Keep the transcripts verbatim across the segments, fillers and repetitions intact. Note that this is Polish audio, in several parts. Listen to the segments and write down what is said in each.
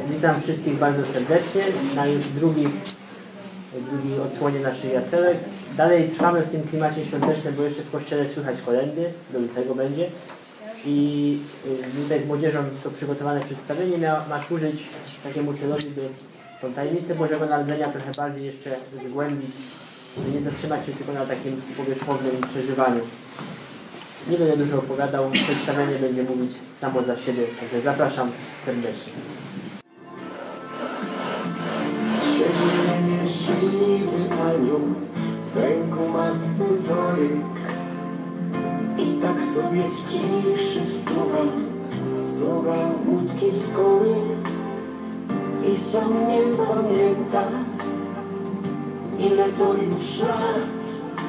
Witam wszystkich bardzo serdecznie na już drugi, drugi odsłonie naszych jasełek. Dalej trwamy w tym klimacie świątecznym, bo jeszcze w kościele słychać kolędy, do lutego będzie. I tutaj z młodzieżą to przygotowane przedstawienie ma, ma służyć takiemu celowi, by tą tajemnicę Bożego Narodzenia trochę bardziej jeszcze zgłębić, by nie zatrzymać się tylko na takim powierzchownym przeżywaniu. Nie będę dużo opowiadał, przedstawienie będzie mówić samo za siebie, także zapraszam serdecznie. Siedzi nieszczęśliwy anioł, w ręku ma scyzoryk i tak sobie w ciszy struga, struga łódki z kory i sam nie pamięta, ile to już lat.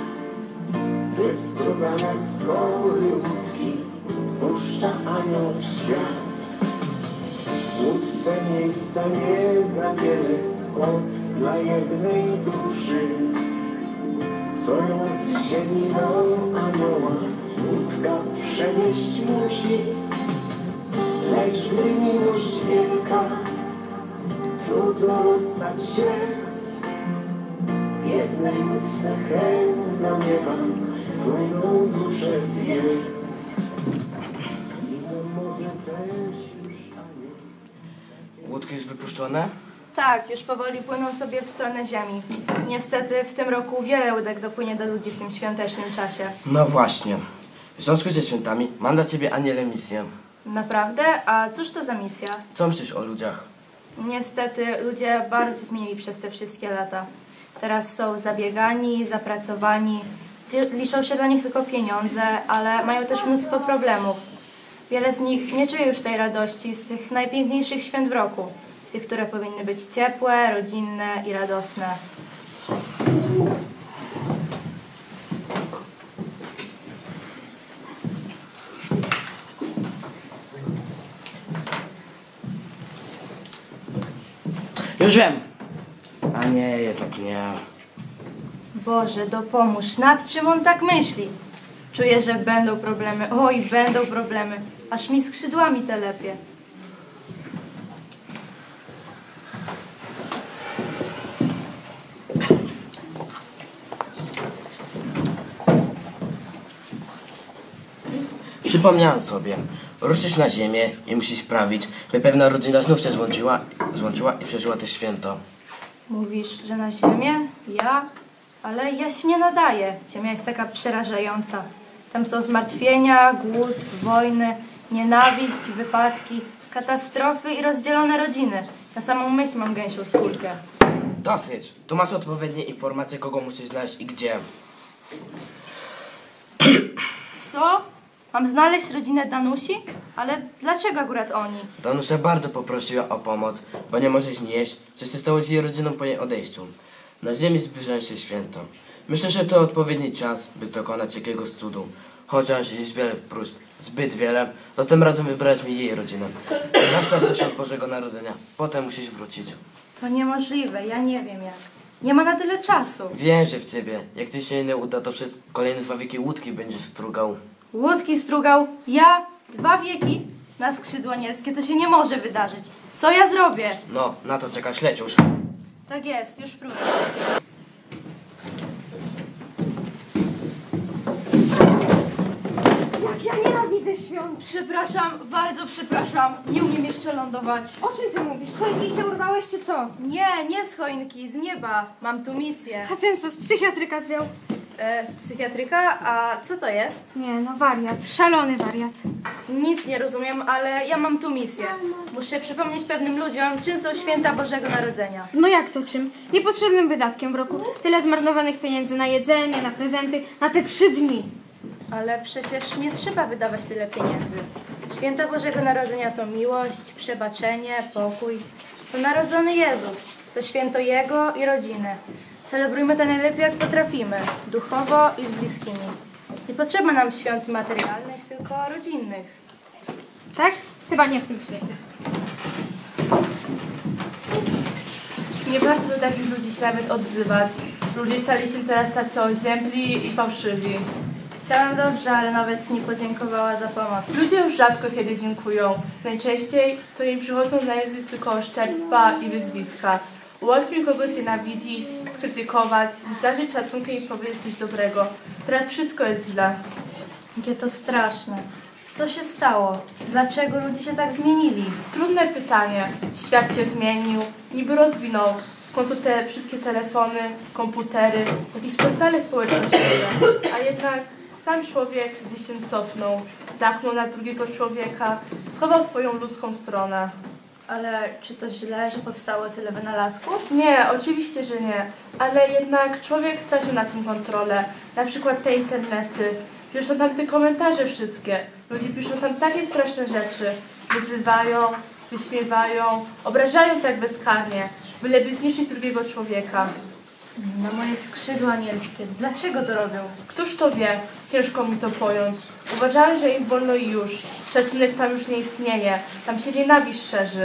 Wystrugane z kory łódki puszcza anioł w świat. W łódce miejsca nie za wiele, od dla jednej duszy, co ją z ziemi do anioła łódka przenieść musi. Lecz gdy miłość wielka, trudno rozstać się. Jednej łódce chęt do nieba płyną dusze dwie. I no może też już anioł. Łódki już wypuszczone? Tak, już powoli płyną sobie w stronę ziemi. Niestety w tym roku wiele łódek dopłynie do ludzi w tym świątecznym czasie. No właśnie. W związku ze świętami mam dla ciebie, Aniele, misję. Naprawdę? A cóż to za misja? Co myślisz o ludziach? Niestety ludzie bardzo się zmienili przez te wszystkie lata. Teraz są zabiegani, zapracowani. Liczą się dla nich tylko pieniądze, ale mają też mnóstwo problemów. Wiele z nich nie czuje już tej radości z tych najpiękniejszych świąt w roku. Tych, które powinny być ciepłe, rodzinne i radosne. Już wiem. A nie, jednak nie. Boże, dopomóż, nad czym on tak myśli? Czuję, że będą problemy. Oj, będą problemy. Aż mi skrzydłami telepie. Przypomniałem sobie. Ruszysz na ziemię i musisz sprawić, by pewna rodzina znów się złączyła, złączyła i przeżyła to święto. Mówisz, że na ziemię? Ja? Ale ja się nie nadaję. Ziemia jest taka przerażająca. Tam są zmartwienia, głód, wojny, nienawiść, wypadki, katastrofy i rozdzielone rodziny. Na samą myśl mam gęsią skórkę. Dosyć. Tu masz odpowiednie informacje, kogo musisz znaleźć i gdzie. Co? Mam znaleźć rodzinę Danusi? Ale dlaczego akurat oni? Danusia bardzo poprosiła o pomoc, bo nie może nie jeść, co się stało z jej rodziną po jej odejściu. Na ziemi zbliża się święto. Myślę, że to odpowiedni czas, by dokonać jakiegoś cudu. Chociaż jest wiele próśb, zbyt wiele, to tym razem wybrać mi jej rodzinę. Masz czas do świąt Bożego Narodzenia. Potem musisz wrócić. To niemożliwe, ja nie wiem jak. Nie ma na tyle czasu. Wierzę w ciebie. Jak ci się nie uda, to przez kolejne dwa wieki łódki będziesz strugał. Łódki strugał, ja, dwa wieki, na skrzydło anielskie, to się nie może wydarzyć. Co ja zrobię? No, na to czekasz, leć już. Tak jest, już wrócę. Jak ja nienawidzę świąt! Przepraszam, bardzo przepraszam, nie umiem jeszcze lądować. O czym ty mówisz? Choinki się urwałeś czy co? Nie, nie z choinki, z nieba. Mam tu misję. A ten co z psychiatryka zwiał? E, z psychiatryka? A co to jest? Nie no, wariat. Szalony wariat. Nic nie rozumiem, ale ja mam tu misję. Muszę przypomnieć pewnym ludziom, czym są święta Bożego Narodzenia. No jak to czym? Niepotrzebnym wydatkiem w roku. Tyle zmarnowanych pieniędzy na jedzenie, na prezenty, na te trzy dni. Ale przecież nie trzeba wydawać tyle pieniędzy. Święta Bożego Narodzenia to miłość, przebaczenie, pokój. To narodzony Jezus. To święto Jego i rodziny. Celebrujmy to najlepiej jak potrafimy, duchowo i z bliskimi. Nie potrzeba nam świąt materialnych, tylko rodzinnych. Tak? Chyba nie w tym świecie. Nie warto do takich ludzi się nawet odzywać. Ludzie stali się teraz tacy oziębli i fałszywi. Chciałam dobrze, ale nawet nie podziękowała za pomoc. Ludzie już rzadko kiedy dziękują. Najczęściej to im przychodzą na język tylko oszczerstwa i wyzwiska. Łatwiej kogoś nienawidzić, skrytykować, zdarzyć szacunkiem i powiedzieć coś dobrego. Teraz wszystko jest źle. Jakie to straszne. Co się stało? Dlaczego ludzie się tak zmienili? Trudne pytanie. Świat się zmienił, niby rozwinął. W końcu te wszystkie telefony, komputery, jakieś portale społecznościowe. A jednak sam człowiek gdzieś się cofnął, zamknął na drugiego człowieka, schował swoją ludzką stronę. Ale czy to źle, że powstało tyle wynalazków? Nie, oczywiście, że nie. Ale jednak człowiek stracił na tym kontrolę. Na przykład te internety. Zresztą tam te komentarze wszystkie. Ludzie piszą tam takie straszne rzeczy. Wyzywają, wyśmiewają, obrażają tak bezkarnie, byleby zniszczyć drugiego człowieka. Na moje skrzydła anielskie. Dlaczego to robią? Któż to wie? Ciężko mi to pojąć. Uważałem, że im wolno i już. Szacunek tam już nie istnieje. Tam się nienawiść szerzy.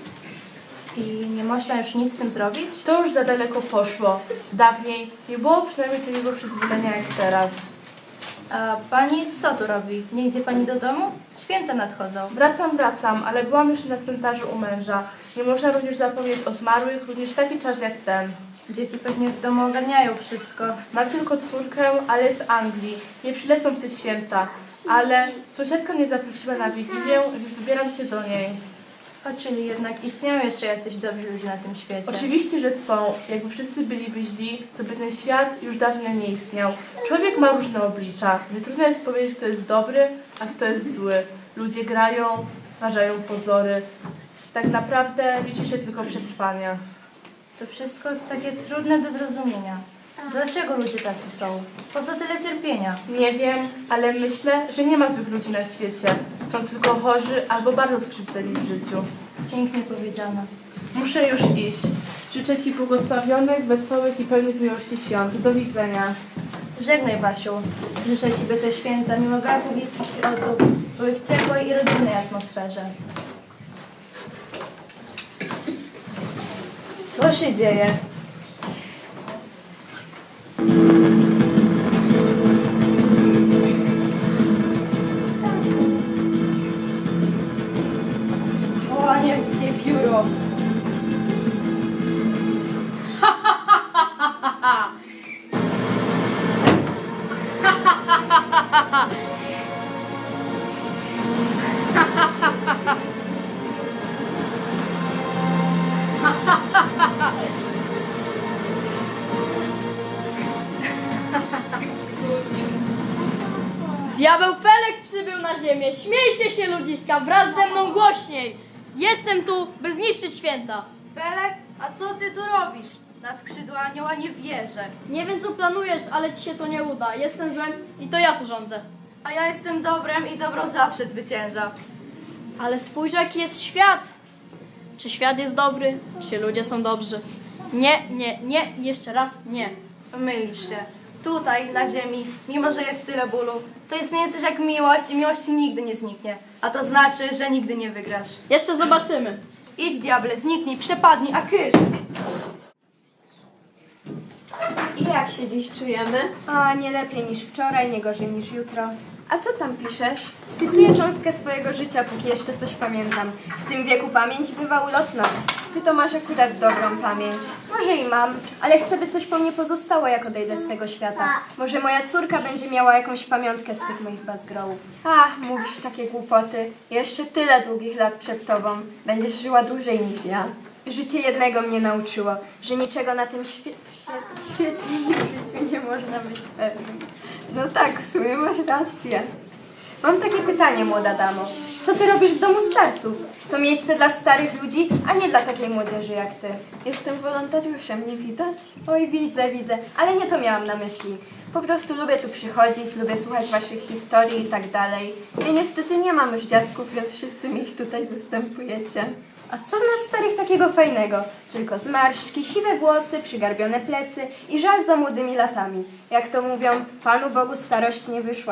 I nie można już nic z tym zrobić? To już za daleko poszło. Dawniej nie było przynajmniej takiego przyzwolenia jak teraz. A pani co tu robi? Nie idzie pani do domu? Święta nadchodzą. Wracam, wracam, ale byłam jeszcze na cmentarzu u męża. Nie można również zapomnieć o zmarłych, również taki czas jak ten. Dzieci pewnie w domu ogarniają wszystko. Mam tylko córkę, ale jest z Anglii. Nie przylecą w te święta. Ale sąsiadka mnie zaprosiła na Wigilię i już wybieram się do niej. O, czyli jednak istnieją jeszcze jacyś dobrzy ludzie na tym świecie. Oczywiście, że są. Jakby wszyscy byliby źli, to by ten świat już dawno nie istniał. Człowiek ma różne oblicza. Nie trudno jest powiedzieć, kto jest dobry, a kto jest zły. Ludzie grają, stwarzają pozory. Tak naprawdę liczy się tylko przetrwanie. To wszystko takie trudne do zrozumienia. Dlaczego ludzie tacy są? Po co tyle cierpienia? Nie wiem, ale myślę, że nie ma złych ludzi na świecie. Są tylko chorzy albo bardzo skrzywdzeni w życiu. Pięknie powiedziane. Muszę już iść. Życzę Ci błogosławionych, wesołych i pełnych miłości świąt. Do widzenia. Żegnaj, Basiu. Życzę Ci, by te święta, mimo braku bliskich Ci osób, były w ciepłej i rodzinnej atmosferze. Co się dzieje? O, anielskie pióro! Diabeł Felek przybył na ziemię. Śmiejcie się, ludziska, wraz ze mną głośniej. Jestem tu, by zniszczyć święta. Felek, a co ty tu robisz? Na skrzydła anioła nie wierzę. Nie wiem, co planujesz, ale ci się to nie uda. Jestem złem i to ja tu rządzę. A ja jestem dobrem i dobro zawsze zwycięża. Ale spójrz, jaki jest świat. Czy świat jest dobry? Czy ludzie są dobrzy? Nie, nie, nie i jeszcze raz nie. Mylisz się. Tutaj, na ziemi, mimo że jest tyle bólu, to jest nie coś jak miłość i miłość nigdy nie zniknie. A to znaczy, że nigdy nie wygrasz. Jeszcze zobaczymy. Idź, diable, zniknij, przepadnij, a kysz! I jak się dziś czujemy? A, nie lepiej niż wczoraj, nie gorzej niż jutro. A co tam piszesz? Spisuję cząstkę swojego życia, póki jeszcze coś pamiętam. W tym wieku pamięć bywa ulotna. Ty to masz akurat dobrą pamięć. Może i mam, ale chcę, by coś po mnie pozostało, jak odejdę z tego świata. Może moja córka będzie miała jakąś pamiątkę z tych moich bazgrołów. Ach, mówisz takie głupoty. Jeszcze tyle długich lat przed tobą. Będziesz żyła dłużej niż ja. Życie jednego mnie nauczyło, że niczego na tym świe świe świecie i w życiu nie można być pewnym. No tak, w sumie masz rację. Mam takie pytanie, młoda damo. Co ty robisz w domu starców? To miejsce dla starych ludzi, a nie dla takiej młodzieży jak ty. Jestem wolontariuszem, nie widać? Oj, widzę, widzę, ale nie to miałam na myśli. Po prostu lubię tu przychodzić, lubię słuchać waszych historii i tak dalej. Ja niestety nie mam już dziadków, więc wszyscy mi ich tutaj zastępujecie. A co w nas starych takiego fajnego? Tylko zmarszczki, siwe włosy, przygarbione plecy i żal za młodymi latami. Jak to mówią, Panu Bogu starość nie wyszła.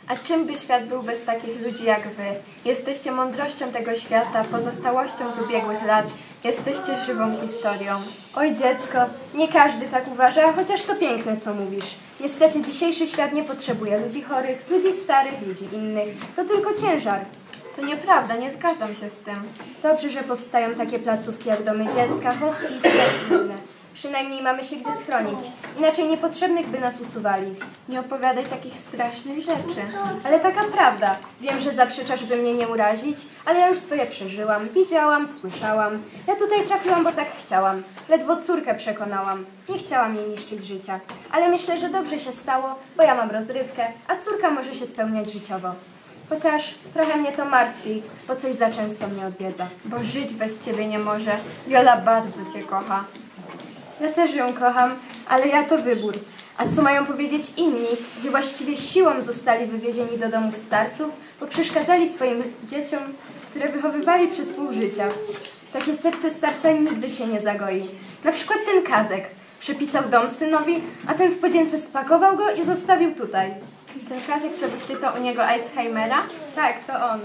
A czym by świat był bez takich ludzi jak wy? Jesteście mądrością tego świata, pozostałością z ubiegłych lat. Jesteście żywą historią. Oj dziecko, nie każdy tak uważa, chociaż to piękne, co mówisz. Niestety dzisiejszy świat nie potrzebuje ludzi chorych, ludzi starych, ludzi innych. To tylko ciężar. To nieprawda, nie zgadzam się z tym. Dobrze, że powstają takie placówki jak domy dziecka, hospice i inne. Przynajmniej mamy się gdzie schronić. Inaczej niepotrzebnych by nas usuwali. Nie opowiadaj takich strasznych rzeczy. Ale taka prawda. Wiem, że zaprzeczasz, by mnie nie urazić, ale ja już swoje przeżyłam. Widziałam, słyszałam. Ja tutaj trafiłam, bo tak chciałam. Ledwo córkę przekonałam. Nie chciałam jej niszczyć życia. Ale myślę, że dobrze się stało, bo ja mam rozrywkę, a córka może się spełniać życiowo. Chociaż trochę mnie to martwi, bo coś za często mnie odwiedza. Bo żyć bez ciebie nie może. Wiola bardzo cię kocha. Ja też ją kocham, ale ja to wybór. A co mają powiedzieć inni, gdzie właściwie siłą zostali wywiezieni do domów starców, bo przeszkadzali swoim dzieciom, które wychowywali przez pół życia. Takie serce starca nigdy się nie zagoi. Na przykład ten Kazek. Przepisał dom synowi, a ten w podzięce spakował go i zostawił tutaj. Ten Kazek, co wykryto u niego Alzheimera? Tak, to on.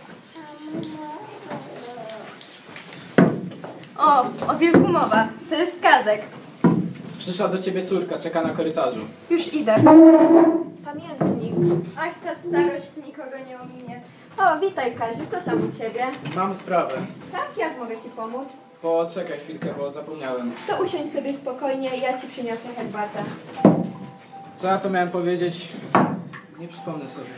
O, o wilku mowa. To jest Kazek. Przyszła do ciebie córka, czeka na korytarzu. Już idę. Pamiętnik. Ach, ta starość nikogo nie ominie. O, witaj Kaziu, co tam u ciebie? Mam sprawę. Tak, jak mogę ci pomóc? Poczekaj chwilkę, bo zapomniałem. To usiądź sobie spokojnie, ja ci przyniosę herbatę. Co ja to miałem powiedzieć? Nie przypomnę sobie.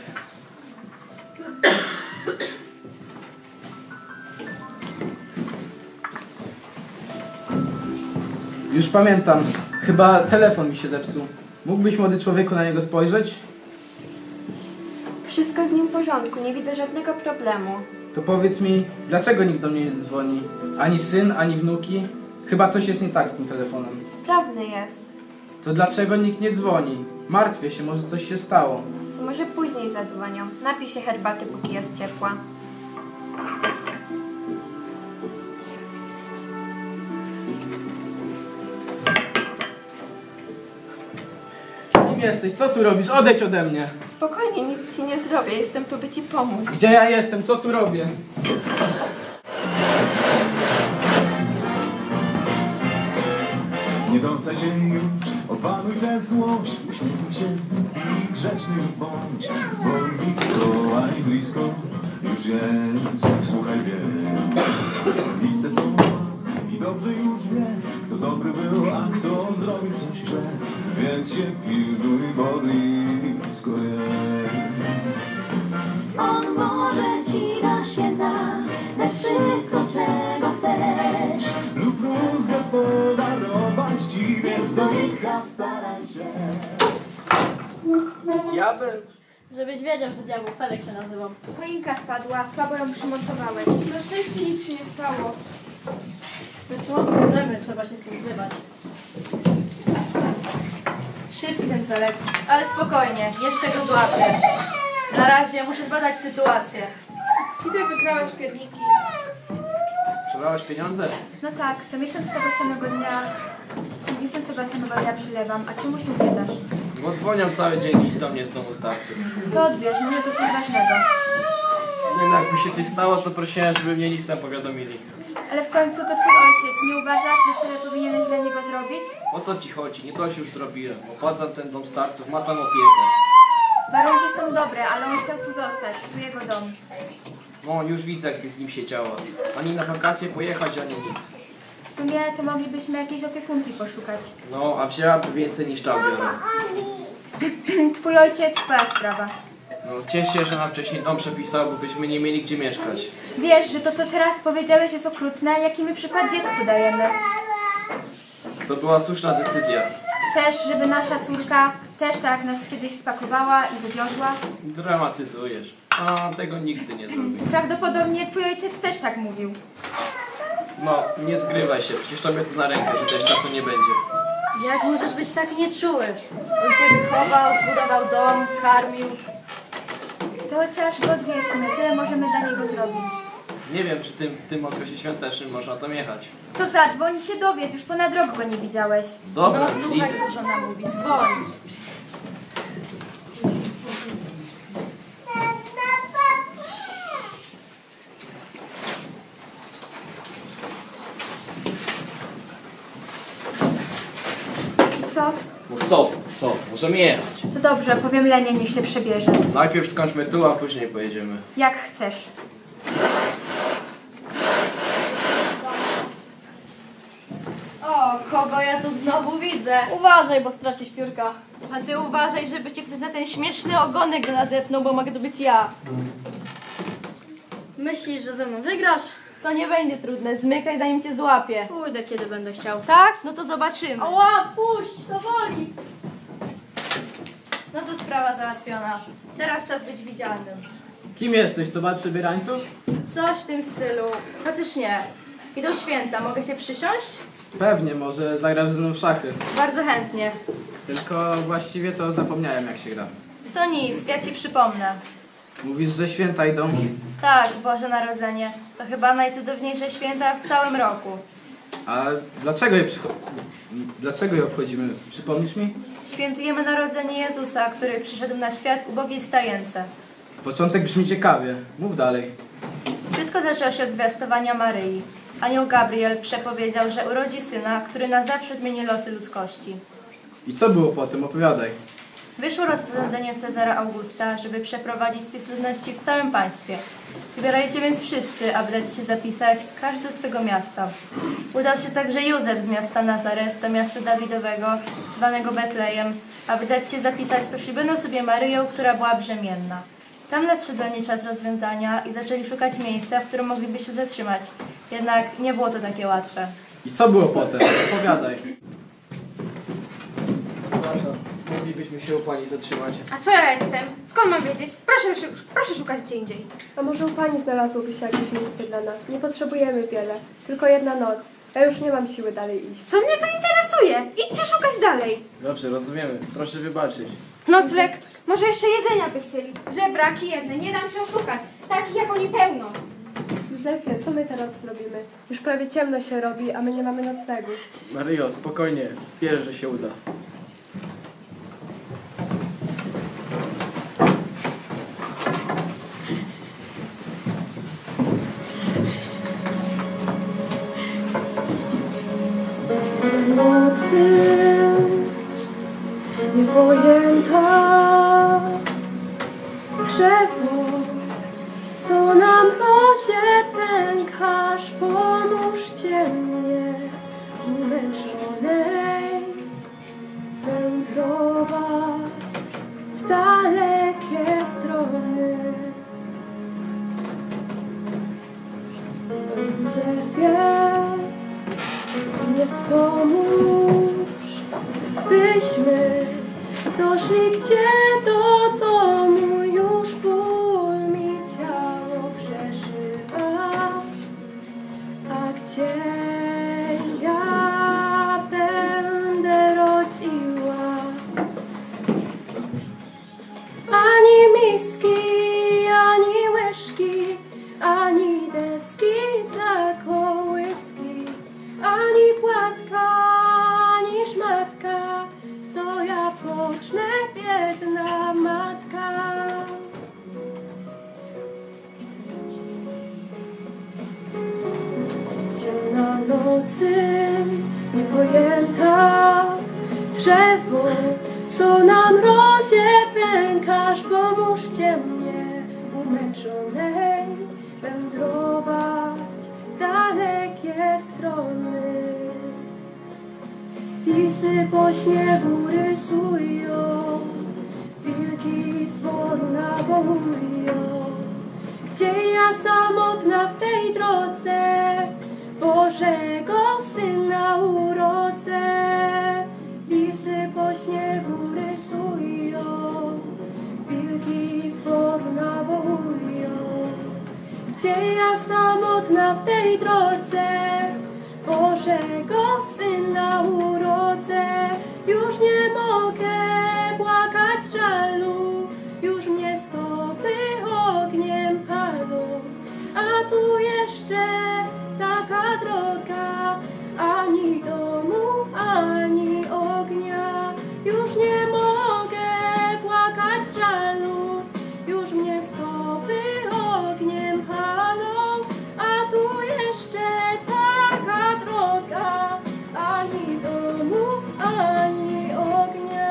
Już pamiętam. Chyba telefon mi się zepsuł. Mógłbyś, młody człowieku, na niego spojrzeć? Wszystko z nim w porządku, nie widzę żadnego problemu. To powiedz mi, dlaczego nikt do mnie nie dzwoni? Ani syn, ani wnuki? Chyba coś jest nie tak z tym telefonem. Sprawny jest. To dlaczego nikt nie dzwoni? Martwię się, może coś się stało. To może później zadzwonią. Napij się herbaty, póki jest ciepła. Kim jesteś? Co tu robisz? Odejdź ode mnie! Spokojnie, nic ci nie zrobię. Jestem tu, by ci pomóc. Gdzie ja jestem? Co tu robię? Nie dącaj się już, opanuj tę złość, uśmiechnij się znów i grzeczny już bądź, bo Mikołaj blisko już jest, słuchaj więc, listę słowa i dobrze już wie, kto dobry był, a kto zrobił coś źle, więc się pilnuj, bo blisko jest. On może ci na święta dać wszystko, czego chcesz, Lub rózgę podarować ci, więc do licha staraj się. Ja bym... Żebyś wiedział, że diabeł Felek się nazywam. Choinka spadła, słabo ją przymocowałeś. Na szczęście nic się nie stało. Mam problemy, trzeba się z tym zbywać. Szybki ten Felek, ale spokojnie, jeszcze go złapię. Na razie muszę zbadać sytuację. Idę wygrałaś pierniki. Przelałaś pieniądze? No tak, co miesiąc tego samego dnia, co miesiąc tego samego dnia przylewam, a czemu się pytasz? Bo dzwonią cały dzień dziś do mnie z domu starców. To odbierz, może to coś ważnego. No jednak jakby się coś stało, to prosiłem, żeby mnie listem powiadomili. Ale w końcu to twój ojciec, nie uważasz, że tyle powinieneś dla niego zrobić? O co ci chodzi? Nie to już zrobiłem. Opłacam ten dom starców, ma tam opiekę. Warunki są dobre, ale on chciał tu zostać, tu jego dom. No już widzę, jakby z nim się działo. Ani na wakacje pojechać, ani nic. W sumie to moglibyśmy jakiejś opiekunki poszukać. No, a wzięłaby więcej niż tam biorę. Twój ojciec, twoja sprawa. No ciesz się, że nam wcześniej dom przepisał, bo byśmy nie mieli gdzie mieszkać. Wiesz, że to co teraz powiedziałeś jest okrutne, jaki my przykład dziecku dajemy. To była słuszna decyzja. Chcesz, żeby nasza córka też tak nas kiedyś spakowała i wywiozła? Dramatyzujesz. A tego nigdy nie zrobię. Prawdopodobnie twój ojciec też tak mówił. No, nie zgrywaj się, przecież tobie to na rękę, że też tak to nie będzie. Jak możesz być tak nieczuły? On cię wychował, zbudował dom, karmił. To chociaż go odwieźmy, tyle możemy dla niego zrobić. Nie wiem, czy tym, w tym okresie świątecznym można tam jechać. To zadzwoń i się dowiedz, już ponad rok go nie widziałeś. Dobra, No już słuchaj, idę. co żona mówi, dzwoń. co? Co? Możemy jechać. To dobrze, powiem Lenie, niech się przebierze. Najpierw skończmy tu, a później pojedziemy. Jak chcesz. O, kogo ja tu znowu widzę? Uważaj, bo stracisz piórka. A ty uważaj, żeby cię ktoś na ten śmieszny ogonek nadepnął, bo mogę to być ja. Myślisz, że ze mną wygrasz? To nie będzie trudne, zmykaj zanim cię złapię. Pójdę, kiedy będę chciał. Tak? No to zobaczymy. Ała, puść, to boli. No to sprawa załatwiona. Teraz czas być widzialnym. Kim jesteś? To bal przebierańców? Coś w tym stylu, chociaż nie. Idą święta, mogę się przysiąść? Pewnie, może zagrasz ze mną w szachy. Bardzo chętnie. Tylko właściwie to zapomniałem, jak się gra. To nic, ja ci przypomnę. Mówisz, że święta idą? Tak, Boże Narodzenie. To chyba najcudowniejsze święta w całym roku. A dlaczego je przycho... Dlaczego je obchodzimy? Przypomnisz mi? Świętujemy Narodzenie Jezusa, który przyszedł na świat w ubogiej stajence. Początek brzmi ciekawie. Mów dalej. Wszystko zaczęło się od zwiastowania Maryi. Anioł Gabriel przepowiedział, że urodzi syna, który na zawsze odmieni losy ludzkości. I co było potem? Opowiadaj. Wyszło rozporządzenie Cezara Augusta, żeby przeprowadzić spis ludności w całym państwie. Wybierajcie więc wszyscy, aby dać się zapisać, każdy do swego miasta. Udał się także Józef z miasta Nazaret do miasta Dawidowego, zwanego Betlejem, aby dać się zapisać z poślubioną sobie Maryją, która była brzemienna. Tam nadszedł dla niej czas rozwiązania i zaczęli szukać miejsca, w którym mogliby się zatrzymać. Jednak nie było to takie łatwe. I co było potem? Opowiadaj. Moglibyśmy się u pani zatrzymać. A co ja jestem? Skąd mam wiedzieć? Proszę, proszę szukać gdzie indziej. A może u pani znalazłoby się jakieś miejsce dla nas? Nie potrzebujemy wiele. Tylko jedna noc. Ja już nie mam siły dalej iść. Co mnie to interesuje? Idźcie szukać dalej. Dobrze, rozumiemy. Proszę wybaczyć. Nocleg? Może jeszcze jedzenia by chcieli. Żebraki jedne, nie dam się oszukać. Takich jak oni pełno. Józefie, co my teraz zrobimy? Już prawie ciemno się robi, a my nie mamy noclegu. Maryjo, spokojnie. Wierzę, że się uda. Nocy niepojęta drzewo, co na mrozie pękasz, pomóżcie mnie umęczonej wędrować w dalekie strony. Józefie, nie wspomóż, byśmy doszli gdzie do domu, już ból mi ciało przeszywa. A gdzie ja będę rodziła? Ani miski, ani łyżki, ani deski dla kołyski, ani płatka, ani szmatka, co ja pocznę, biedna matka. Ciemna nocy, niepojęta drzewo, co na mrozie pękasz, pomóżcie mnie umęczonej wędrować w dalekie strony. Lisy po śniegu rysują, wilki z poru nawołują. Gdzie ja samotna w tej drodze Bożego Syna urodzę. Lisy po śniegu rysują, wilki z poru nawołują. Gdzie ja samotna w tej drodze Bożego Syna urodzę. Już nie mogę płakać żalu, już mnie stopy ogniem palą. A tu jeszcze taka droga, ani domu, ani ognia. Już nie mogę płakać żalu, już mnie stopy ogniem palą. A tu jeszcze taka droga, ani domu, ani ognia.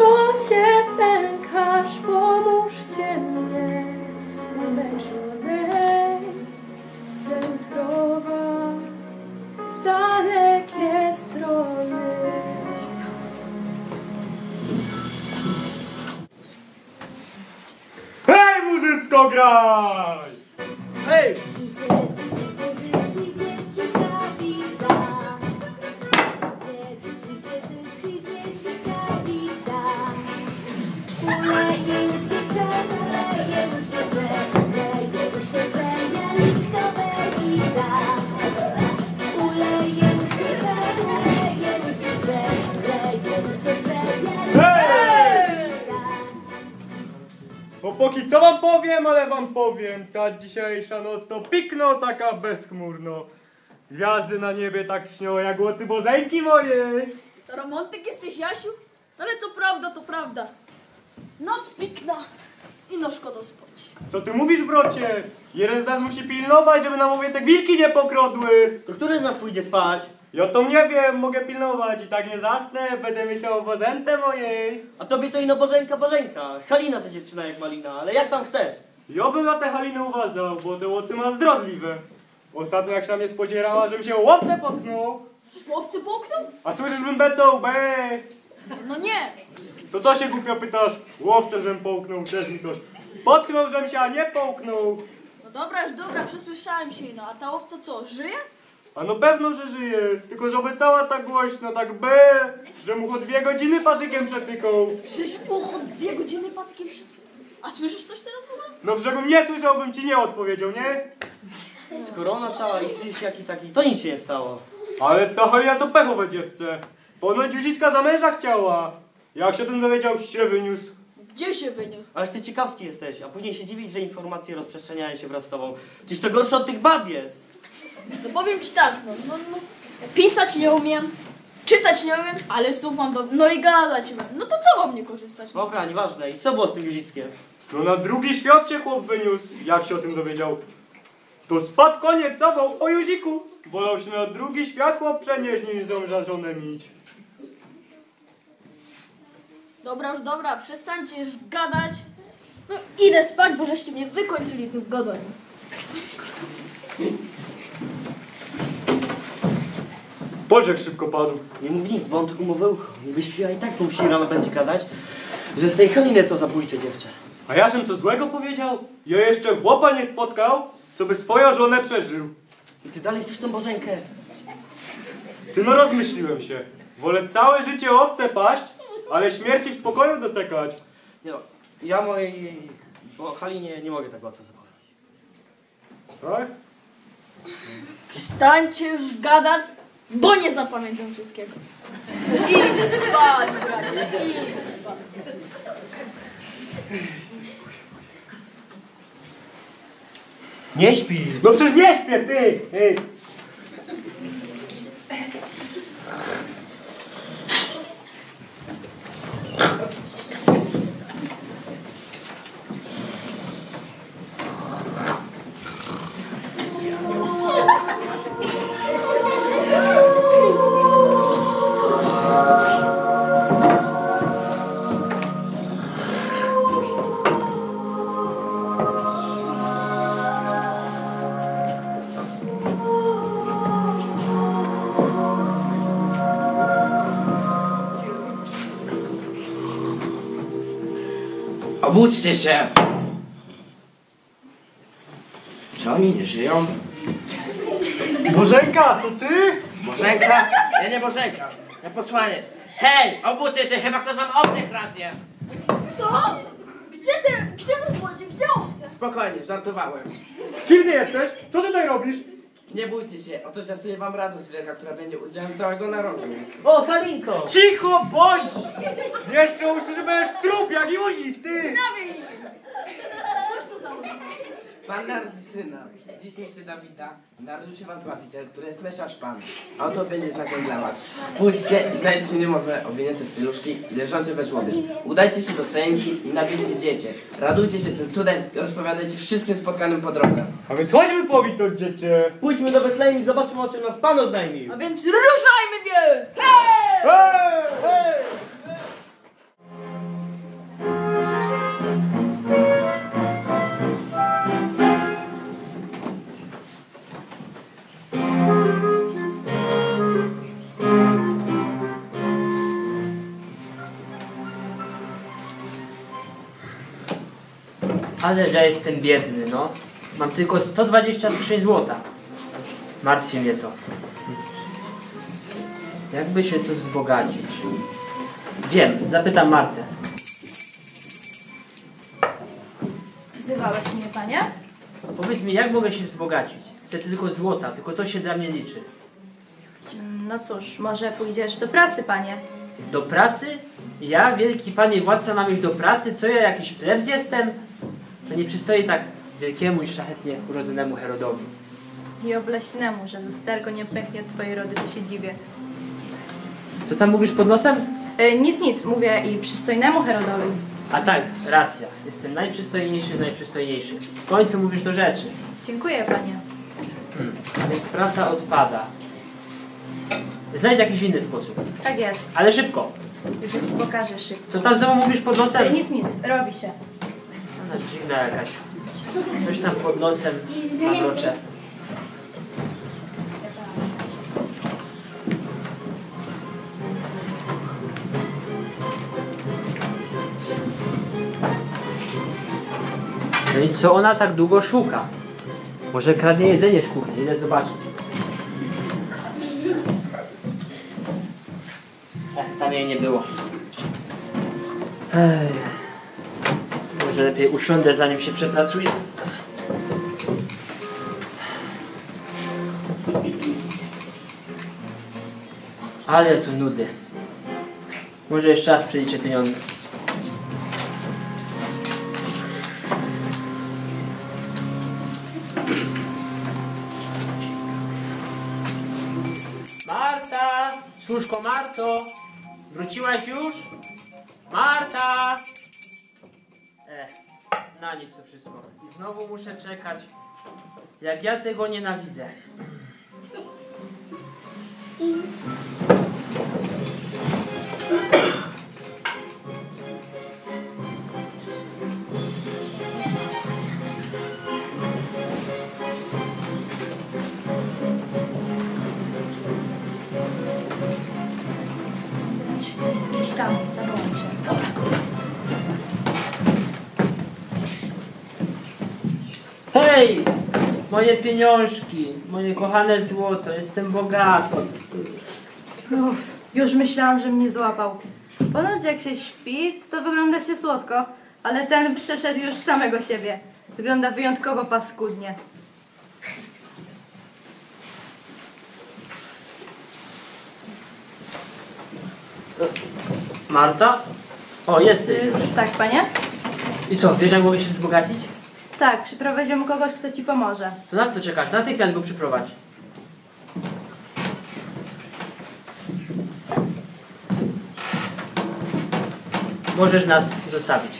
bo się pękasz, pomóżcie mnie, wymęczonej, wędrować w dalekie strony. Hej, muzycko, graj! Hej! Bo póki co wam powiem, ale wam powiem, ta dzisiejsza noc to pikno taka bezchmurno. Gwiazdy na niebie tak śnią jak łocy bożenki mojej. To romantyk jesteś, Jasiu? Ale co prawda, to prawda. Noc pikna i no szkoda spać. Co ty mówisz, brocie? Jeden z nas musi pilnować, żeby nam owiece wilki nie pokrodły. To który z nas pójdzie spać? Ja to nie wiem, mogę pilnować i tak nie zasnę, będę myślał o bozence mojej. A tobie to ino Bożenka, Bożenka. Halina to dziewczyna jak malina, ale jak tam chcesz? Ja bym na tę Halinę uważał, bo te łocy ma zdrodliwe. Ostatnio jak się na mnie spodzierała, żebym się o łowce potknął. Łowcy połknął? A słyszysz, bym becał, be. No nie. To co się głupio pytasz? Łowcze, żem połknął, też mi coś. Potknął, żem się, a nie połknął. No dobra, już dobra, przesłyszałem się, no a ta owca co, żyje? A no pewno, że żyje, tylko żeby cała tak głośno, tak by, że mu cho dwie godziny patykiem przetykał. Żeś ucho dwie godziny patykiem przed... A słyszysz coś teraz, mama? No, żebym nie słyszał, bym ci nie odpowiedział, nie? Skoro ona cała i słyszysz jaki taki, to nic się nie stało. Ale ta Halina to pechowe dziewce. Ponoć Józiczka za męża chciała. Jak się ten dowiedział, się wyniósł. Gdzie się wyniósł? Ależ ty ciekawski jesteś, a później się dziwić, że informacje rozprzestrzeniają się wraz z tobą. Tyś to gorsze od tych bab jest. No powiem ci tak, no, no, no. Pisać nie umiem, czytać nie umiem, ale słucham do... No i gadać umiem. No to co mam nie korzystać? No? Dobra, nieważne. I co było z tym Józickiem? No na drugi świat się chłop wyniósł, jak się o tym dowiedział. To spadł koniec zawał po Józiku. Wolał się na drugi świat chłop przenieść, niż za żonę mieć. Dobra, już dobra, przestańcie już gadać. No idę spać, bo żeście mnie wykończyli tym gadaniem. Patrz jak szybko padł. Nie mów nic, bo on tylko mu we ucho. Niby śpiła i tak pół wsi rano będzie gadać, że z tej Haliny to zabójcze dziewczę. A ja żem co złego powiedział? Ja jeszcze chłopa nie spotkał, co by swoją żonę przeżył. I ty dalej chcesz tą Bożenkę? Ty no rozmyśliłem się. Wolę całe życie owce paść, ale śmierci w spokoju docekać. Nie no, ja mojej bo Halinie nie mogę tak łatwo zabrać. Tak? Przestańcie już gadać, bo nie zapamiętam wszystkiego. Idź spać, bracie, idź spać. Nie śpi. No przecież nie śpię, ty! Ej. Obudźcie się! Czy oni nie żyją? Bożenka, to ty? Bożenka? Ja nie Bożenka, ja posłaniec. Hej, obudźcie się, chyba ktoś wam oddech kradnie. Co? Gdzie ty? Gdzie ten złodziej? Gdzie owce? Spokojnie, żartowałem. Kim ty jesteś? Co ty tutaj robisz? Nie bójcie się, oto zwiastuję wam radość wielka, która będzie udziałem całego narodu. O, Halinko! Cicho bądź! Jeszcze usłyszysz trup jak Józik, ty! Prawie! Coś to za Pan narodzi syna, dzisiejszy Dawida, narodził się wam Zbawiciel, który jest Mesjasz Pan. A oto będzie znakiem dla was. Pójdźcie i znajdźcie niemowlę owinięte w pieluszki i leżące we żłobie. Udajcie się do stajenki i nawiedźcie zjecie. Radujcie się tym cudem i rozpowiadajcie wszystkim spotkanym po drodze. A więc chodźmy powitać dziecię. Pójdźmy do Betlejem i zobaczmy, o czym nas Pan oznajmił. A więc ruszajmy więc! Hej! Hej! Hej! Ale że jestem biedny, no. Mam tylko sto dwadzieścia trzy złota. Martwi mnie to. Jakby się tu wzbogacić? Wiem, zapytam Martę. Wzywałeś mnie, panie? Powiedz mi, jak mogę się wzbogacić? Chcę tylko złota, tylko to się dla mnie liczy. No cóż, może pójdziesz do pracy, panie. Do pracy? Ja, wielki panie władca, mam iść do pracy? Co ja, jakiś plebs jestem? To nie przystoi tak wielkiemu i szlachetnie urodzonemu Herodowi. I obleśnemu, że lusterko nie pęknie od twojej rody, to się dziwię. Co tam mówisz pod nosem? E, nic, nic, mówię i przystojnemu Herodowi. A tak, racja. Jestem najprzystojniejszy z najprzystojniejszych. W końcu mówisz do rzeczy. Dziękuję, panie. Hmm. A więc praca odpada. Znajdź jakiś inny sposób. Tak jest. Ale szybko. Już ci pokażę szybko. Co tam znowu mówisz pod nosem? E, nic, nic, robi się. Ona dziwna jakaś. Coś tam pod nosem mamrocze. No i co ona tak długo szuka? Może kradnie jedzenie z kuchni, idę zobaczyć. Ech, tam jej nie było. Ech. Może lepiej usiądę, zanim się przepracuję. Ale tu nudy. Może jeszcze raz przeliczę pieniądze. Marta! Słuszko Marto! Wróciłaś już? Marta! Ech, na nic to wszystko. I znowu muszę czekać. Jak ja tego nienawidzę. Gdzieś tam, zawołam cię. Dobra. Hej! Moje pieniążki, moje kochane złoto, jestem bogaty. Uf, już myślałam, że mnie złapał. Ponoć jak się śpi, to wygląda się słodko, ale ten przeszedł już samego siebie. Wygląda wyjątkowo paskudnie. Marta? O, jesteś już. Tak, panie? I co, wiesz jak mogę się wzbogacić? Tak, przyprowadziłem kogoś, kto ci pomoże. To na co czekasz? Natychmiast go przyprowadź. Możesz nas zostawić.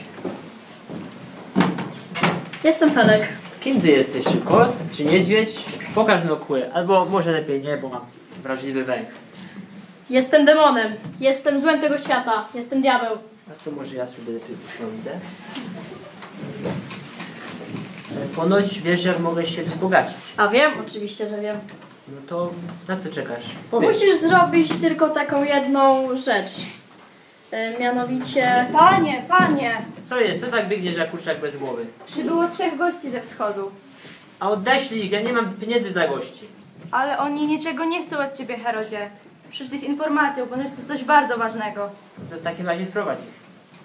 Jestem Felek. Kim ty jesteś? Czy kot? Czy niedźwiedź? Pokaż no kły. Albo może lepiej nie, bo mam wrażliwy węch. Jestem demonem. Jestem złem tego świata. Jestem diabeł. A to może ja sobie lepiej usiądę. Ponoć wiesz, jak mogę się wzbogacić. A wiem, oczywiście, że wiem. No to na co czekasz? Powiedz. Musisz zrobić tylko taką jedną rzecz. Yy, mianowicie... Panie, panie! Co jest? Co tak biegniesz jak kurczak bez głowy? Przybyło trzech gości ze wschodu. A odeślij ich, ja nie mam pieniędzy dla gości. Ale oni niczego nie chcą od ciebie, Herodzie. Przyszli z informacją, ponoć to coś bardzo ważnego. To w takim razie wprowadź ich.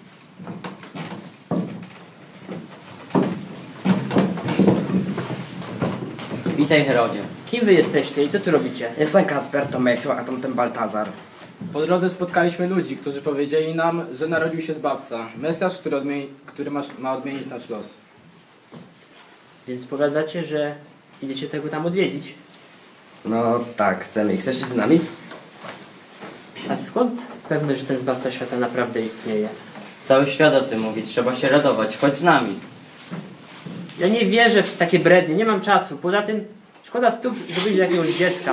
Witaj, Herodzie. Kim wy jesteście i co tu robicie? Jestem Kacper, to Mechio, a tamten Baltazar. Po drodze spotkaliśmy ludzi, którzy powiedzieli nam, że narodził się Zbawca. Mesjasz, który, odmieni, który ma, ma odmienić nasz los. Więc powiadacie, że idziecie tego tam odwiedzić. No tak, chcemy. Chcesz się z nami? A skąd pewność, że ten Zbawca świata naprawdę istnieje? Cały świat o tym mówi, trzeba się radować. Chodź z nami. Ja nie wierzę w takie brednie, nie mam czasu. Poza tym szkoda stóp zrobić dla jakiegoś dziecka.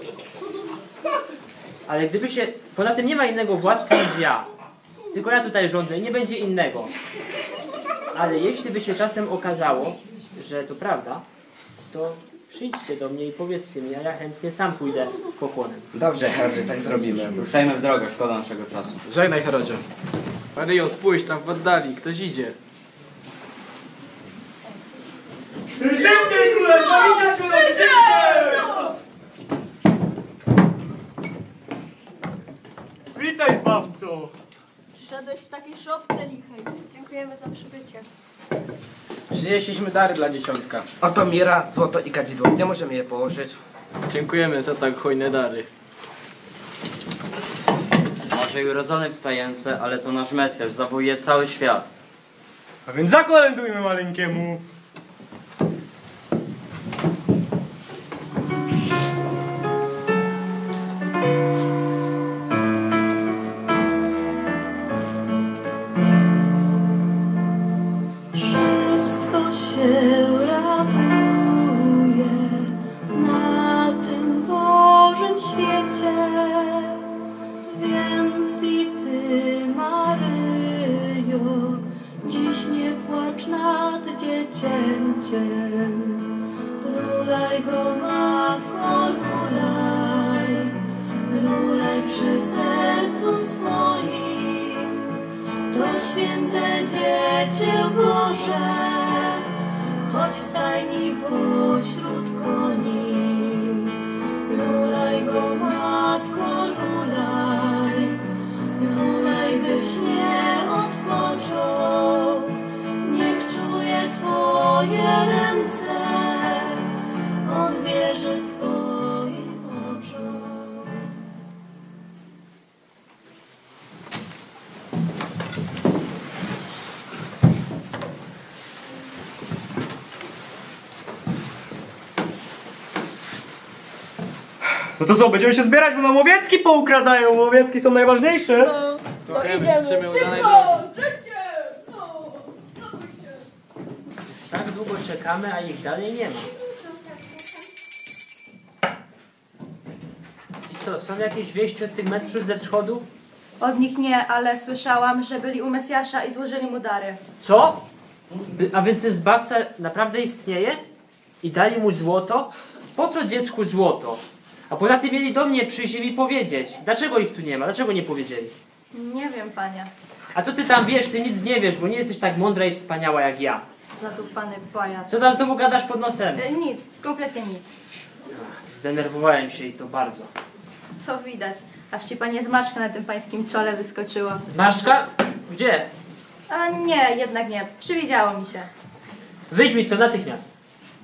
Ale gdyby się... Poza tym nie ma innego władcy niż ja. Tylko ja tutaj rządzę i nie będzie innego. Ale jeśli by się czasem okazało, że to prawda, to przyjdźcie do mnie i powiedzcie mi, a ja chętnie sam pójdę z pokłonem. Dobrze, Herodzie, tak zrobimy. Ruszajmy w drogę, szkoda naszego czasu. Żegnaj, Herodzie. Maryjo, spójrz, tam w oddali, ktoś idzie. Szybciej, kurwa, widzisz, kurwa, szybciej! Witaj, zbawco! Przyszedłeś w takiej szopce lichej. Dziękujemy za przybycie. Przynieśliśmy dary dla dzieciątka. Oto mira, złoto i kadzidło. Gdzie możemy je położyć? Dziękujemy za tak hojne dary. Może i urodzony wstający, ale to nasz Mesjasz zawołuje cały świat. A więc zakolędujmy maleńkiemu. Wszystko się raduje na tym Bożym świecie, więc i ty, Maryjo, dziś nie płacz nad dziecięciem. Lulaj go, matko, lulaj, lulaj przy sercu swoim. To święte Dziecię Boże, chodź w stajni pośród koni. Lulaj go, matko, lulaj, lulaj, by w śnie odpoczął. Niech czuje twoje ręce, on wierzy twoim oczom. No to co, będziemy się zbierać, bo nam owiecki poukradają, owiecki są najważniejsze. No, to Trochę idziemy. życzymy udanej Szybko, szybciej! No, dawajcie. Już tak długo czekamy, a ich dalej nie ma. I co, są jakieś wieści od tych mędrców ze wschodu? Od nich nie, ale słyszałam, że byli u Mesjasza i złożyli mu dary. Co? By- A więc ten Zbawca naprawdę istnieje? I dali mu złoto? Po co dziecku złoto? A poza tym mieli do mnie przyjść i mi powiedzieć. Dlaczego ich tu nie ma? Dlaczego nie powiedzieli? Nie wiem, panie. A co ty tam wiesz? Ty nic nie wiesz, bo nie jesteś tak mądra i wspaniała jak ja. Zadufany pajac. Co tam znowu gadasz pod nosem? E, Nic, kompletnie nic. Zdenerwowałem się i to bardzo. To widać. Aż ci panie zmarszka na tym pańskim czole wyskoczyła. Zmarszczka? Gdzie? A nie, jednak nie. Przywidziało mi się. Wyjdź mi stąd natychmiast.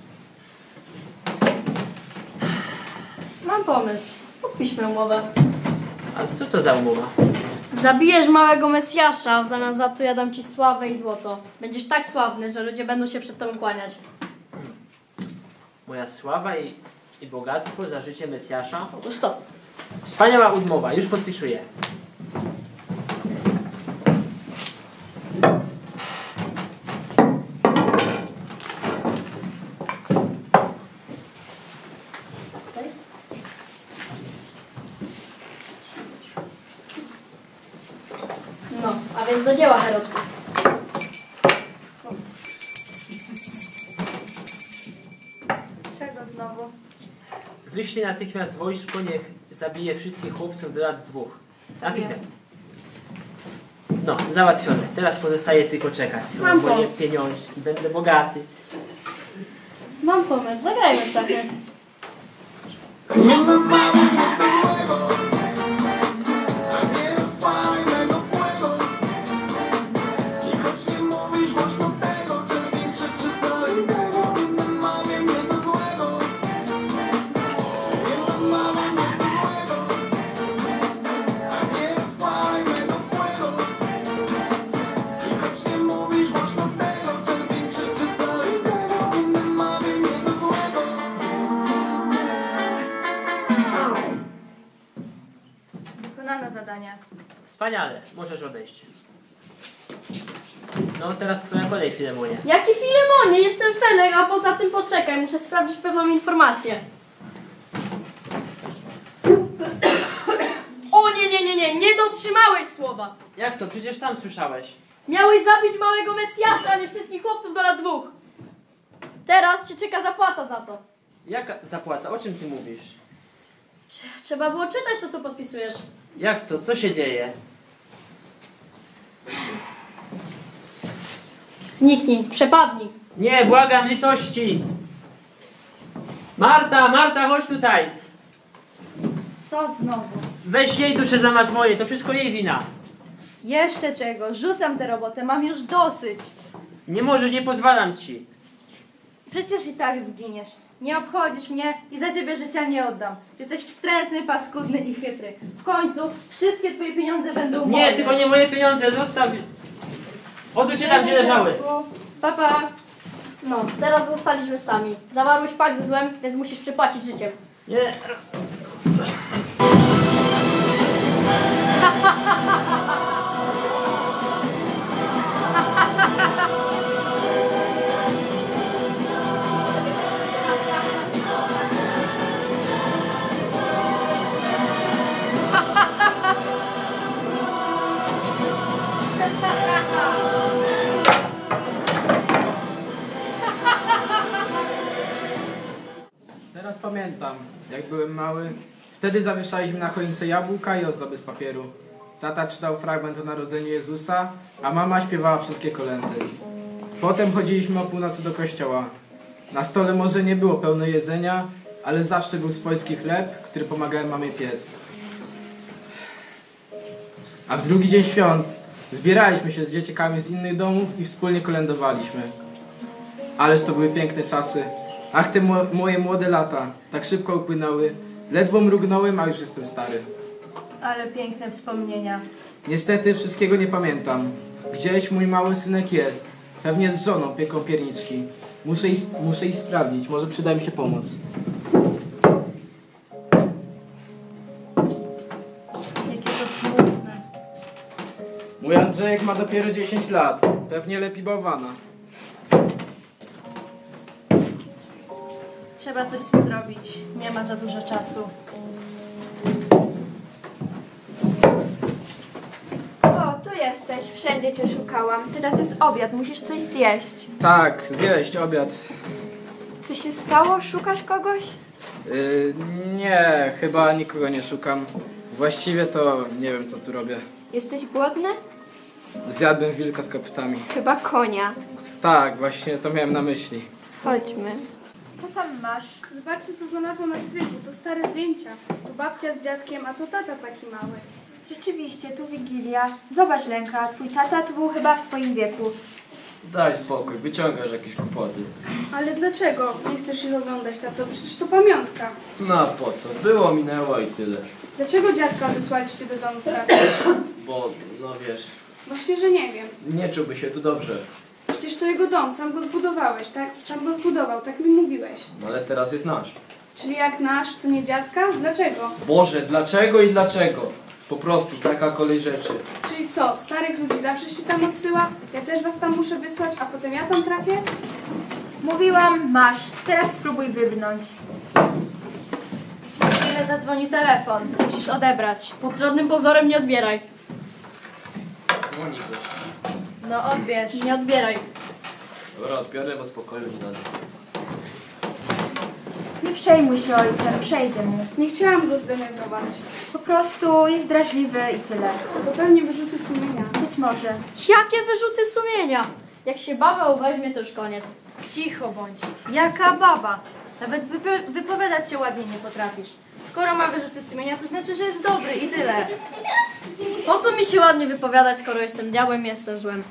Mam pomysł. Podpiszmy umowę. A co to za umowa? Zabijesz małego Mesjasza, a w zamian za to ja dam ci sławę i złoto. Będziesz tak sławny, że ludzie będą się przed tobą kłaniać. Moja sława i, i bogactwo za życie Mesjasza? Otóż to. Wspaniała umowa, już podpisuję. No, a więc do dzieła, Herodku. Czego znowu? Wyślij natychmiast wojsko, niech zabije wszystkich chłopców do lat dwóch. Natychmiast. No, załatwione. Teraz pozostaje tylko czekać. Mam Mam moje pomysł. pieniążki, będę bogaty. Mam pomysł, zagrajmy w szachy. Wykonano zadanie. Wspaniale, możesz odejść. No, teraz twoja kolej, Filemonie. Jaki Filemonie? Jestem Fenek, a poza tym poczekaj, muszę sprawdzić pewną informację. O nie, nie, nie, nie, nie dotrzymałeś słowa. Jak to? Przecież sam słyszałeś. Miałeś zabić małego Mesjasza, a nie wszystkich chłopców do lat dwóch. Teraz cię czeka zapłata za to. Jaka zapłata? O czym ty mówisz? Trzeba było czytać to, co podpisujesz. Jak to? Co się dzieje? Zniknij, przepadnij. Nie, błagam, litości! Marta, Marta, chodź tutaj! Co znowu? Weź jej duszę zamiast mojej, to wszystko jej wina. Jeszcze czego? Rzucam tę robotę, mam już dosyć. Nie możesz, nie pozwalam ci. Przecież i tak zginiesz. Nie obchodzisz mnie i za ciebie życia nie oddam. Jesteś wstrętny, paskudny i chytry. W końcu wszystkie twoje pieniądze będą moje. Nie, tylko nie moje pieniądze, zostaw. Odwróć się tam, gdzie leżały. Papa. No, teraz zostaliśmy sami. Zawarłeś pakt ze złem, więc musisz przepłacić życiem. Nie. Teraz pamiętam, jak byłem mały, wtedy zawieszaliśmy na choince jabłka i ozdoby z papieru. Tata czytał fragment o narodzeniu Jezusa, a mama śpiewała wszystkie kolędy. Potem chodziliśmy o północy do kościoła. Na stole może nie było pełno jedzenia, ale zawsze był swojski chleb, który pomagałem mamie piec. A w drugi dzień świąt zbieraliśmy się z dzieciakami z innych domów i wspólnie kolędowaliśmy. Ależ to były piękne czasy. Ach, te mo moje młode lata, tak szybko upłynęły. Ledwo mrugnąłem, a już jestem stary. Ale piękne wspomnienia. Niestety wszystkiego nie pamiętam. Gdzieś mój mały synek jest. Pewnie z żoną pieką pierniczki. Muszę iść, muszę iść sprawdzić, może przyda mi się pomoc. Jakie to smutne. Mój Andrzejek ma dopiero dziesięć lat. Pewnie lepi bałwana. Trzeba coś z tym zrobić. Nie ma za dużo czasu. O, tu jesteś. Wszędzie cię szukałam. Teraz jest obiad. Musisz coś zjeść. Tak, zjeść obiad. Co się stało? Szukasz kogoś? Yy, nie, chyba nikogo nie szukam. Właściwie to nie wiem, co tu robię. Jesteś głodny? Zjadłem wilka z kopytami. Chyba konia. Tak, właśnie to miałem na myśli. Chodźmy. Co tam masz? Zobaczcie, co znalazłam na strychu. To stare zdjęcia. Tu babcia z dziadkiem, a to tata taki mały. Rzeczywiście, tu Wigilia. Zobacz, Lenka, twój tata to był chyba w twoim wieku. Daj spokój, wyciągasz jakieś kłopoty. Ale dlaczego nie chcesz ich oglądać, tato? Przecież to pamiątka. No a po co? Było, minęło i tyle. Dlaczego dziadka wysłaliście do domu starszych? Bo, no wiesz, Właśnie, że nie wiem. nie czułby się tu dobrze. Przecież to jego dom, sam go zbudowałeś, tak? Sam go zbudował, tak mi mówiłeś. No ale teraz jest nasz. Czyli jak nasz, to nie dziadka? Dlaczego? Boże, dlaczego i dlaczego? Po prostu taka kolej rzeczy. Czyli co, starych ludzi zawsze się tam odsyła? Ja też was tam muszę wysłać, a potem ja tam trafię? Mówiłam, masz. Teraz spróbuj wybrnąć. Za chwilę zadzwoni telefon. Musisz odebrać. Pod żadnym pozorem nie odbieraj. Dzwoni ktoś. No odbierz. Nie odbieraj. Dobra, odbiorę, bo spokoju nie nada. Nie przejmuj się ojcem, przejdzie mu. Nie chciałam go zdenerwować. Po prostu jest drażliwy i tyle. To pewnie wyrzuty sumienia. Być może. Jakie wyrzuty sumienia? Jak się baba uweźmie, to już koniec. Cicho bądź. Jaka baba? Nawet wypo- wypowiadać się ładnie nie potrafisz. Skoro ma wyrzuty sumienia, to znaczy, że jest dobry i tyle. Po co mi się ładnie wypowiadać, skoro jestem diabłem i jestem złem?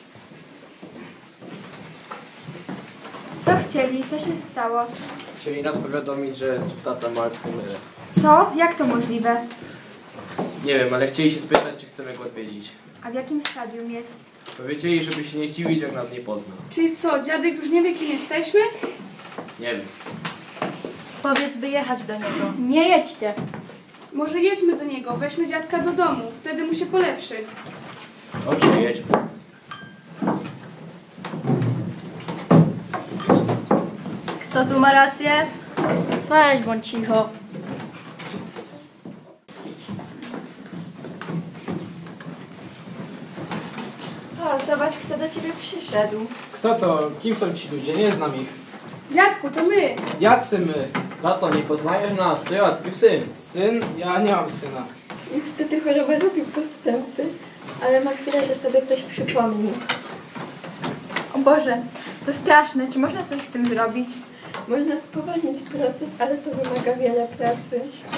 Co chcieli? Co się stało? Chcieli nas powiadomić, że tata ma Alzheimera. Co? Jak to możliwe? Nie wiem, ale chcieli się spytać, czy chcemy go odwiedzić. A w jakim stadium jest? Powiedzieli, żeby się nie zdziwić, jak nas nie pozna. Czyli co, dziadek już nie wie, kim jesteśmy? Nie wiem. Powiedz, by jechać do niego. Nie jedźcie. Może jedźmy do niego, weźmy dziadka do domu, wtedy mu się polepszy. Dobrze, jedźmy. Kto tu ma rację? Weź, bądź cicho. O, zobacz, kto do ciebie przyszedł. Kto to? Kim są ci ludzie? Nie znam ich. Dziadku, to my. Jacy my? Tato, nie poznajesz nas, to ja, twój syn. Syn? Ja nie mam syna. Niestety choroba lubi postępy, ale ma chwilę, że sobie coś przypomni. O Boże, To straszne. Czy można coś z tym zrobić? Można spowolnić proces, ale to wymaga wiele pracy.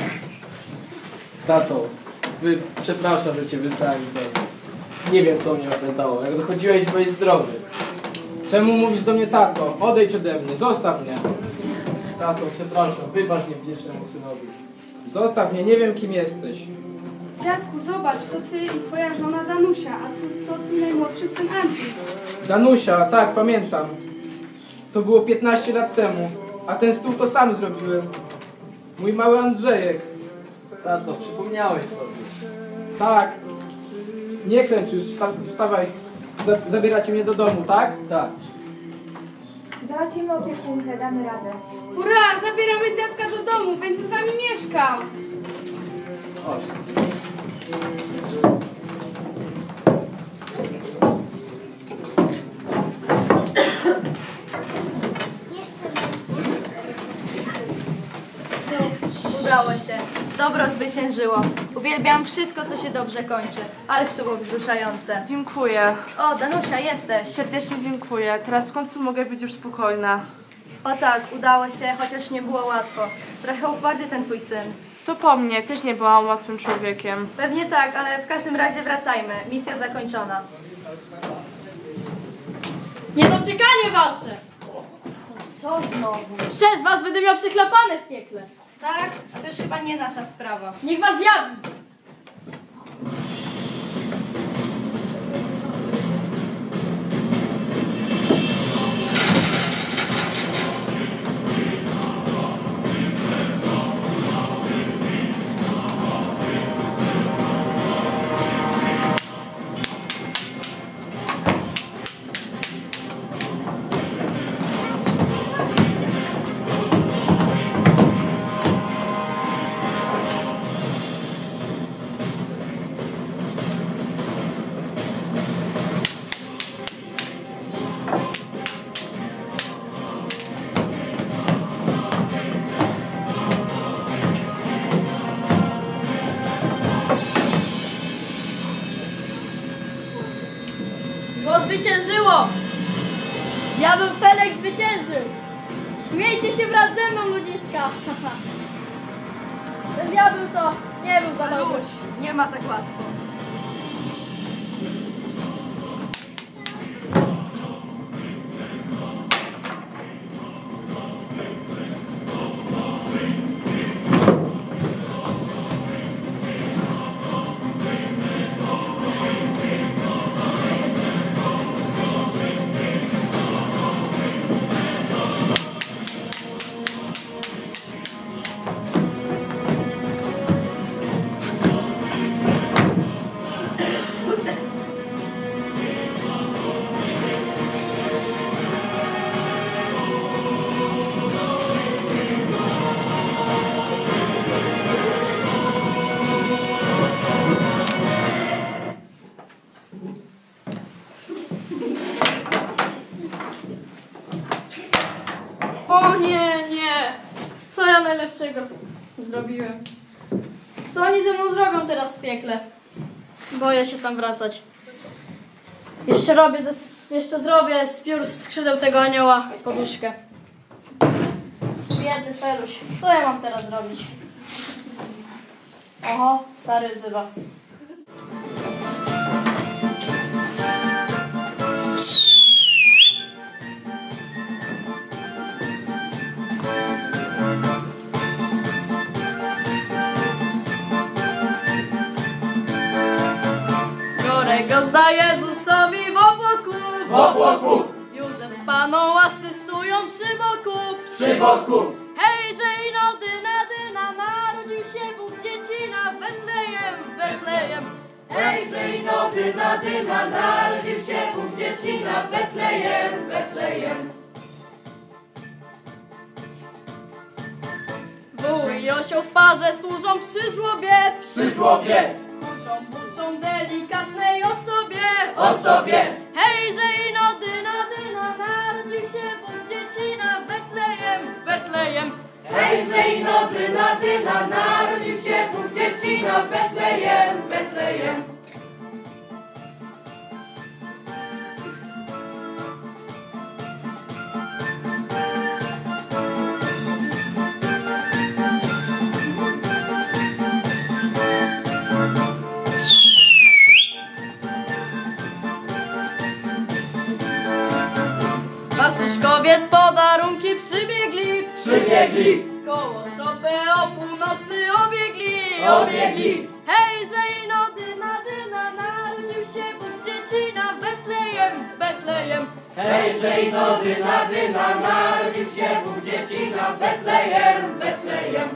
Tato, wy, przepraszam, że cię wysłałem z domu. Nie wiem, co mnie opętało. Jak dochodziłeś, byłeś zdrowy. Czemu mówisz do mnie tato? Odejdź ode mnie, zostaw mnie. Tato, przepraszam, wybacz niewdzięcznemu synowi. Zostaw mnie, nie wiem kim jesteś. Dziadku, zobacz, to ty i twoja żona Danusia, a twój, to twój najmłodszy syn Andrzej. Danusia, tak, pamiętam. To było piętnaście lat temu, a ten stół to sam zrobiłem. Mój mały Andrzejek. Tato, przypomniałeś sobie. Tak. Nie kręć już, wsta- wstawaj. Za- Zabieracie mnie do domu, tak? Tak. Załatwimy opiekunkę, damy radę. Hurra, zabieramy dziadka do domu, będzie z nami mieszkał. Chodź. Udało się. Dobro zwyciężyło. Uwielbiam wszystko, co się dobrze kończy. Ależ to było wzruszające. Dziękuję. O, Danusia, jesteś. Serdecznie dziękuję. Teraz w końcu mogę być już spokojna. O tak, udało się, chociaż nie było łatwo. Trochę uparty ten twój syn. To po mnie, też nie byłam łatwym człowiekiem. Pewnie tak, ale w każdym razie wracajmy. Misja zakończona. Niedoczekanie wasze! Co znowu? Przez was będę miał przyklepane w piekle. Tak? A to już chyba nie nasza sprawa. Niech was diabli! Zło zwyciężyło! Diabeł Felek zwyciężył! Śmiejcie się wraz ze mną, ludziska! Ten diabeł to nie był za dobry. Nie ma tak łatwo. O nie, nie! Co ja najlepszego z- zrobiłem? Co oni ze mną zrobią teraz w piekle? Boję się tam wracać. Jeszcze robię, ze- jeszcze zrobię z piór z skrzydeł tego anioła poduszkę. Biedny Feluś, co ja mam teraz zrobić? Oho, stary wzywa. Biorę go zda Jezusowi w obłoku, W obłoku. Józef z Paną łascy stoją przy boku, Przy boku. Hejże i no dyna, dyna, narodził się Bóg dziecina w Betlejem, w Betlejem. Hejże i no dyna, dyna, narodził się Bóg dziecina w Betlejem, w Betlejem. Wół i osioł w parze służą przy żłobie, Przy żłobie. Buczą, buczą delikatnej osobie, Osobie. Hejże i no dyna, dyna, narodził się Bóg dziecina w Betlejem, w Betlejem. Hejże i no dyna, dyna, narodził się Bóg dziecina w Betlejem, w Betlejem. Pastuszkowie z podarunki przybiegli, Przybiegli. Koło szopę o północy obiegli, Obiegli. Hej, zejno, dyna, dyna, narodził się Bóg dziecina w Betlejem, w Betlejem. Hej, żejno, dyna, dyna, narodził się Bóg dziecina w Betlejem, w Betlejem.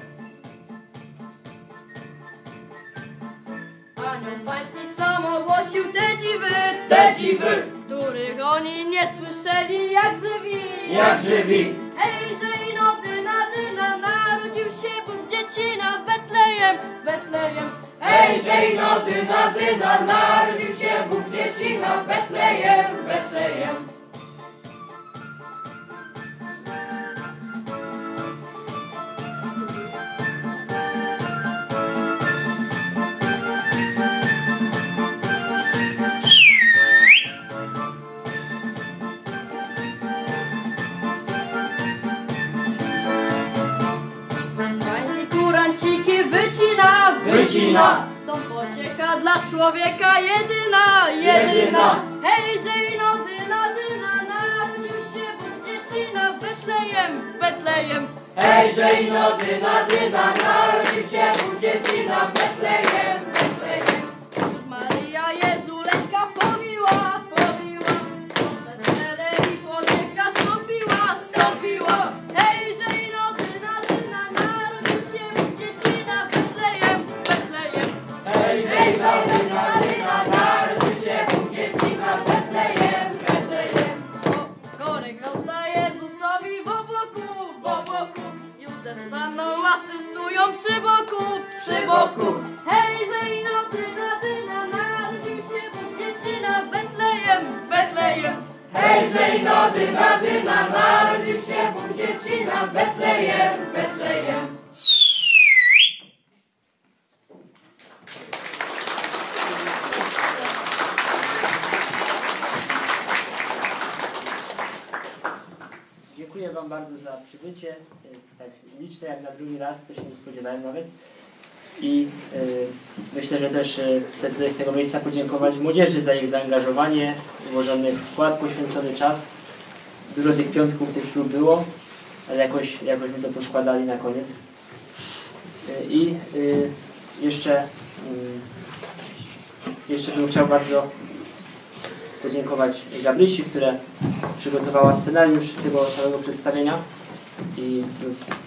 Anioł pański sam ogłosił te dziwy, Te dziwy. których oni nie słyszeli jak żywi, Jak żywi. Hej, żejno, dyna, dyna, narodził się Bóg dziecina w Betlejem, w Betlejem. Hej, żejno, dyna, dyna, narodził się Bóg dziecina w Betlejem, w Betlejem. Tańcy kuranciki wycina, Wycina. Stąd pocieka dla człowieka jedyna, jedyna. Jedyna. Hej, żejno, dyna, dyna, narodził się Bóg dziecina w Betlejem, w Betlejem. Hej, żejno, dyna, dyna, narodził się Bóg dziecina w Betlejem, w Betlejem. Już Maryja Jezu lęka pomiła, pomiła. Wesele i pocieka stąpiła, stąpiła. Hej, żejno, dyna, dyna, narodził się Bóg dziecina w Betlejem, w Betlejem. Hej, żejno, dyna, dyna, narodził się Bóg dziecina w Betlejem, w Betlejem. Korek rozda Jezusowi w obłoku, w obłoku. Józef z Panną asystują przy boku, przy boku. Hej, żejno, dyna, dyna, narodził się Bóg dziecina w Betlejem, w Betlejem. Hej, żejno, dyna, dyna, narodził się Bóg dziecina w Betlejem, w Betlejem. Dziękuję Wam bardzo za przybycie. Tak liczne jak na drugi raz, to się nie spodziewałem nawet. I y, myślę, że też y, chcę tutaj z tego miejsca podziękować młodzieży za ich zaangażowanie, włożony wkład, poświęcony czas. Dużo tych piątków, tych prób było, ale jakoś, jakoś my to poskładali na koniec. Y, I y, jeszcze, y, jeszcze bym chciał bardzo podziękować Gabrysi, która przygotowała scenariusz tego całego przedstawienia i